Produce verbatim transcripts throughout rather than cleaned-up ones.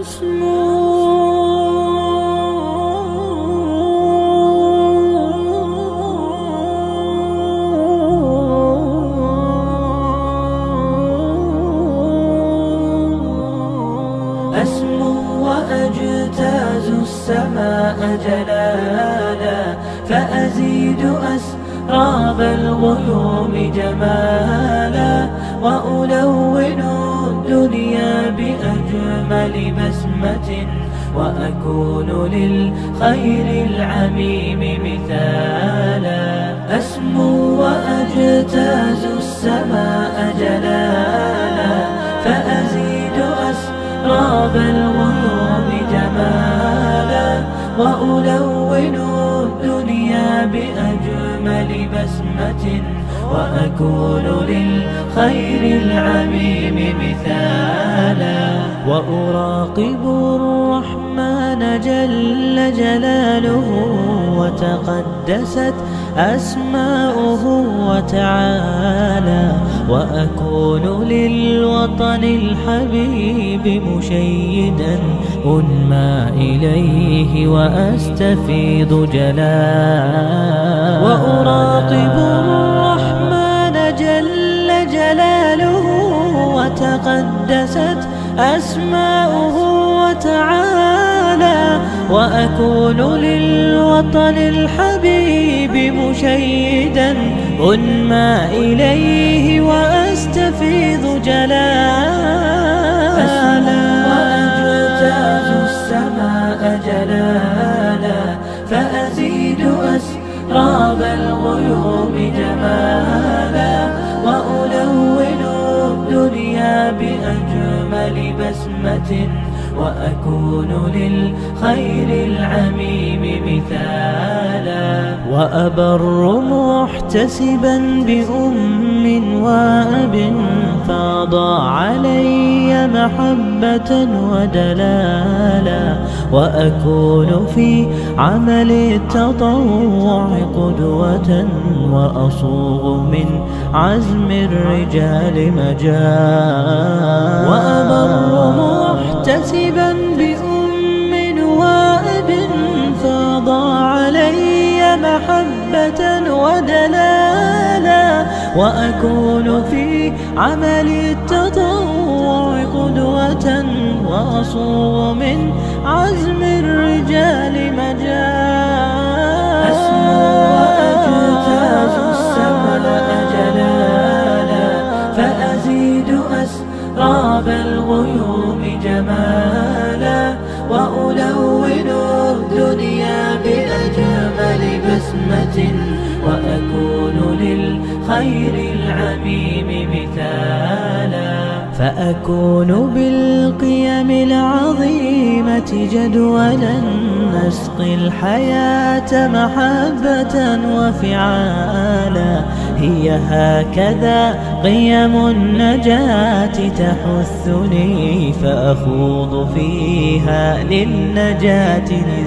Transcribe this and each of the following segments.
أسمو وأجتاز السماء جلالا، فأزيد أسراب الغيوم جمالا، وألون الدنيا بأجمل بسمة، وأكون للخير العميم مثالا. أسمو وأجتاز السماء جلالا، فأزيد أسراب الغيوم جمالا، وألون الدنيا بأجمل بسمة، وأكون للخير العميم مثالا. وأراقب الرحمن جل جلاله، وتقدست أسماؤه وتعالى، وأكون للوطن الحبيب مشيدا أنمى إليه وأستفيض جلالا. وأراقب الرحمن جل جلاله، وتقدست أسماؤه وتعالى، وأكون للوطن الحبيب مشيدا أنمى إليه وأستفيض جلالا. وأجتاز السماء جلالا، فأزيد أسراب الغيوم جمالا، وألون الدنيا بأجمل بسمة، وأكون للخير العميم مثالا. وأبر محتسبا بأم وأب، فاض علي محبة ودلالا، وأكون في عمل التطوع قدوة، وأصوغ من عزم الرجال مجالا. وأبر محتسبا بأم وأب، فاض علي محبة ودلالا، وأكون في عمل التطوع قدوة، وأصوغ من عزم الرجال مجالا. أسمو وأجتاز السماء جلالا، فأزيد أسراب الغيوم جمالا، وألون الدنيا بأجمل بسمة، وأكون للخير العميم مثالا. فأكون بالقيم العظيمة جدولا، نسقي الحياة محبة وفعالا. هي هكذا قيم النجاة تحثني، فأخوض فيها للنجاة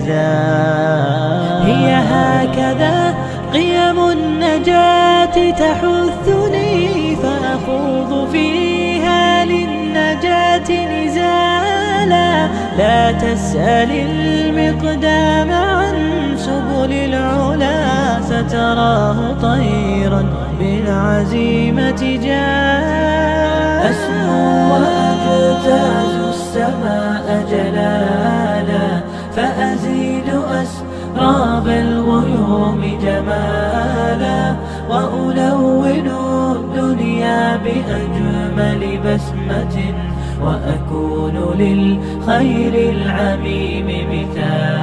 نزالا. هي هكذا قيم النجاة تحثني، فأخوض فيها للنجاة نزالا. لا تسأل المقدام عن سبل العلا، ستراه طيرا بالعزيمة جاء. أسمو وأجتاز السماء جلالا، فأزيد أسراب الغيوم جمالا، وألون الدنيا بأجمل بسمة، وأكون للخير العميم مثالا.